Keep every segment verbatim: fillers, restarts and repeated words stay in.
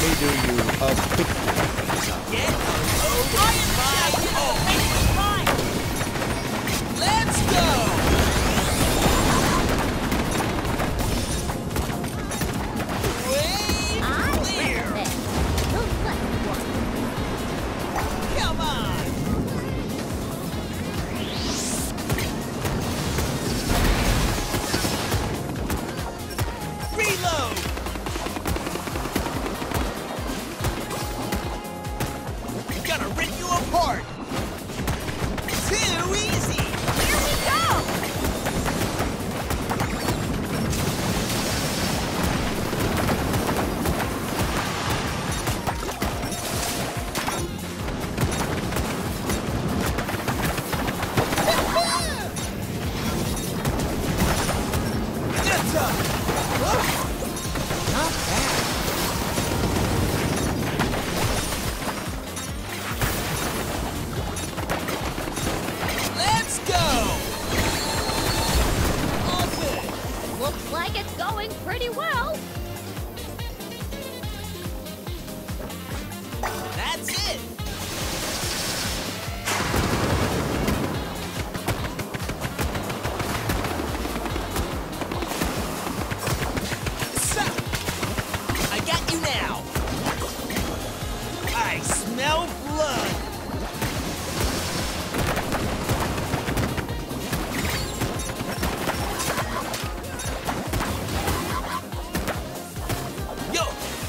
me do you a quick Get a load of my home. Let's go! Way clear! Come on! Reload! Gonna rip you apart! Too easy! Here we go! That's up! Not bad. Let's go! All good! Looks like it's going pretty well. That's it! So, I got you now! I smell blood! Yo!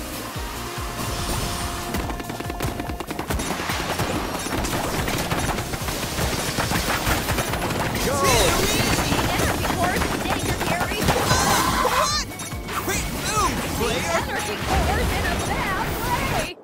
Go! Energy cores in danger, Gary. What? Great move, player! Energy cores in a bad way.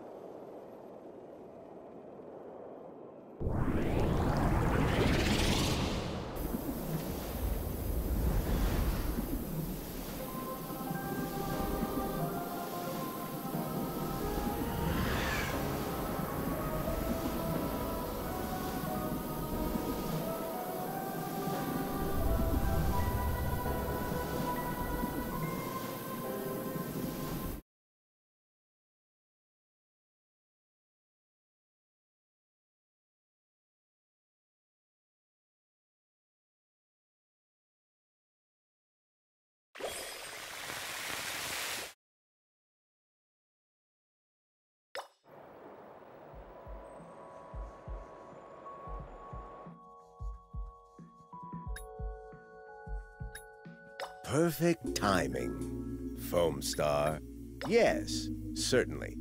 Perfect timing, Foam Star. Yes, certainly.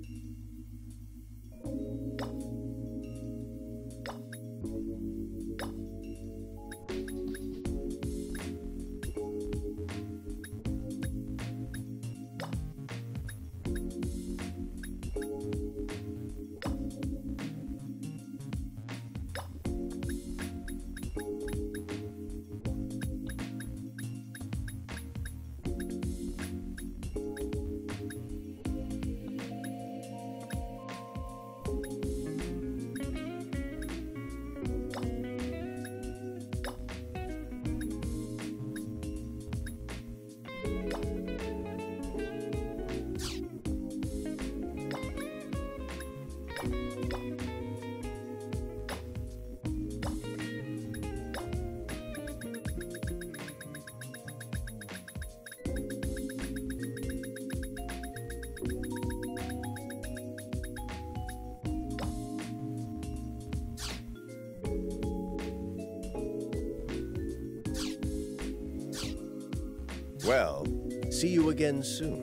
Well, see you again soon.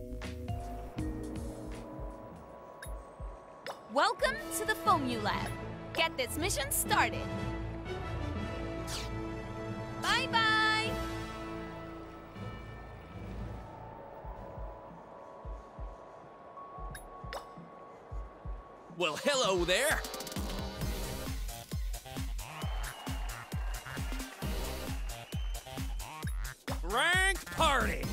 Welcome to the Foamu Lab. Get this mission started. Bye-bye. Well, hello there! Rank party!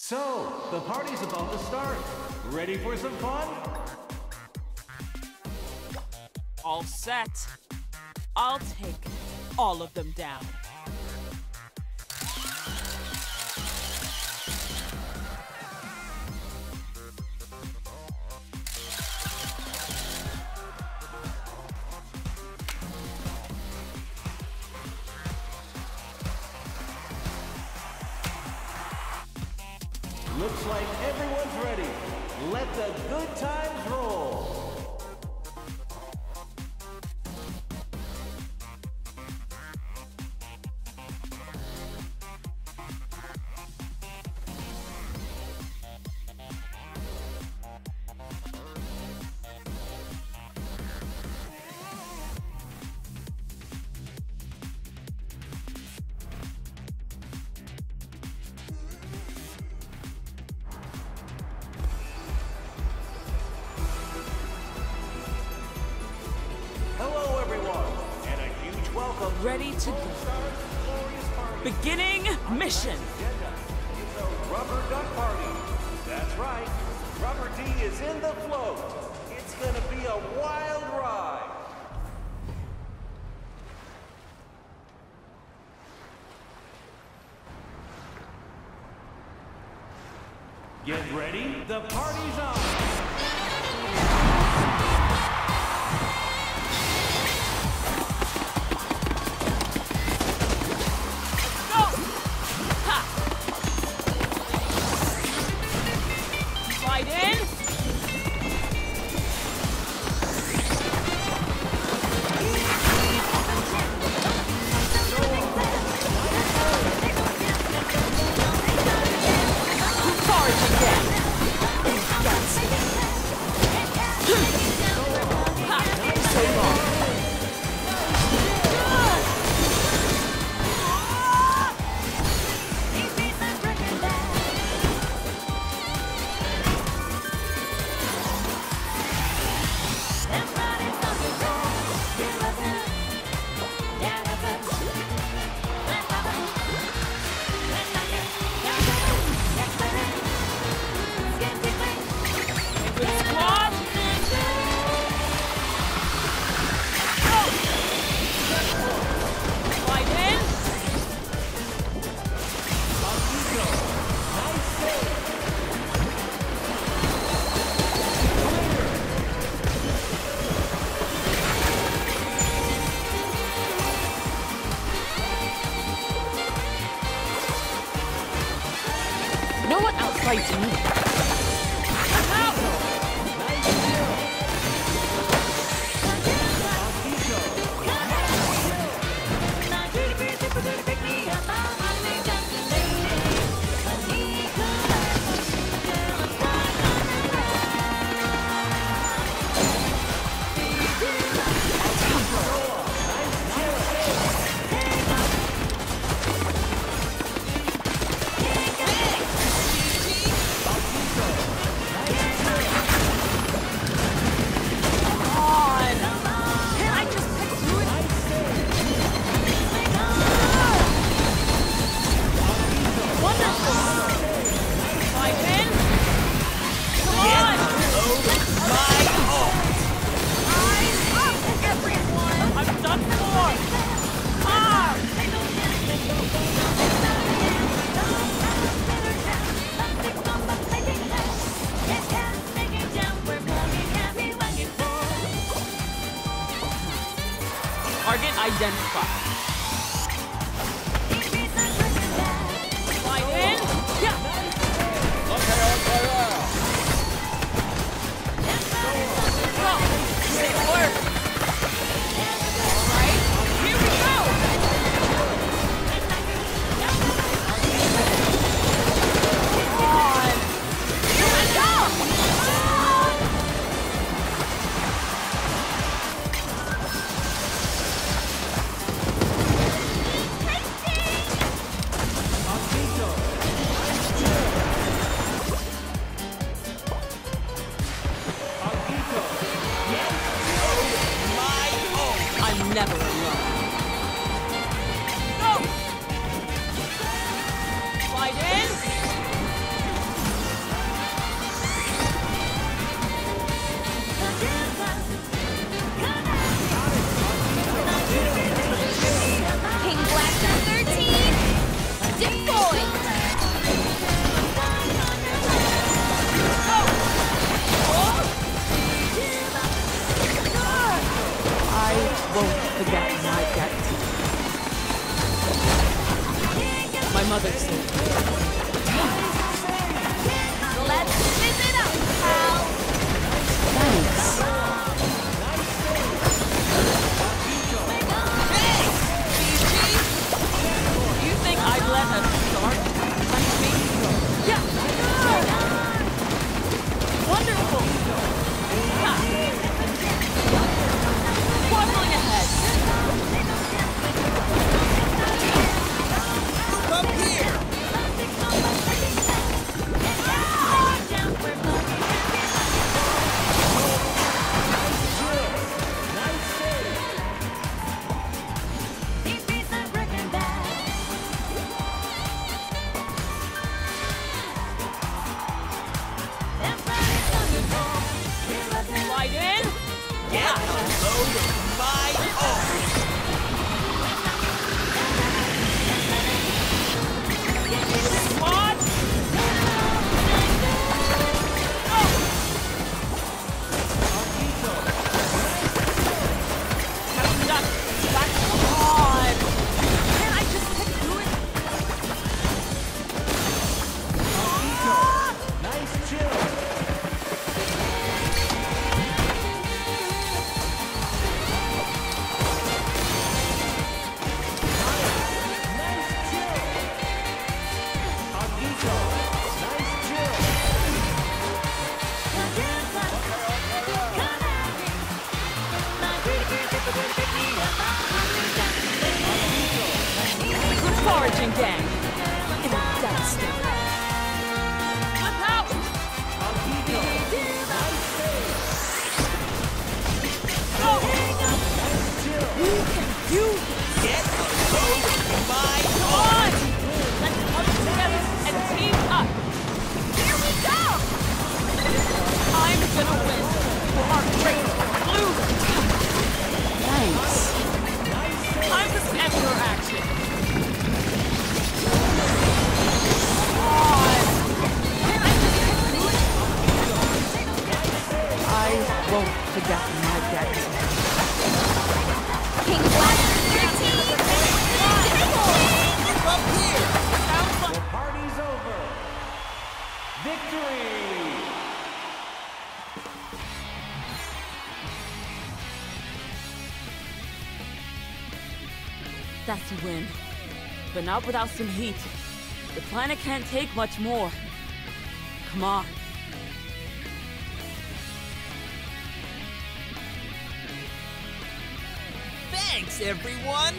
So, the party's about to start. Ready for some fun? All set. I'll take all of them down. Looks like everyone's ready. Let the good times roll. Hello, everyone, and a huge welcome. Ready to go. Beginning mission. It's a rubber duck party. That's right. Rubber D is in the float. It's gonna be a wild ride. Get ready. The party's on. Slide in. Charge again. Ha, so long. Good squad. Slide in. No one outfights me. Out. On. Can I just pick through it? Wonderful. Slide in. Come on. My ult. I'm up, everyone. I'm done for. Ah. Target identified. Slide in. Yeah. Go. Safe work. All right. Here we go. On. Here we go. mother's sake. Let's fizz it up, pal. Thanks. Hey! Gigi! You think I'd let a shark punch me? Yeah. Wonderful. Ha. Waddling ahead. Move up here! Slide in. Get a load of my own! Squad. Captain Duck, back on. Can I just get through it? Nice chill. Good foraging gang. In a devastating. Look out! Oh. We can do this. Get a load of my Come own! on! Let's come together and team up. Here we go! I'm gonna win for our great blue. Thanks. Time for some emperor action. God. I won't forget my debt. King Black, your team. Move up here! Sounds like The party's over. Victory! that's a win. But not without some heat. The planet can't take much more. Come on. Thanks, everyone!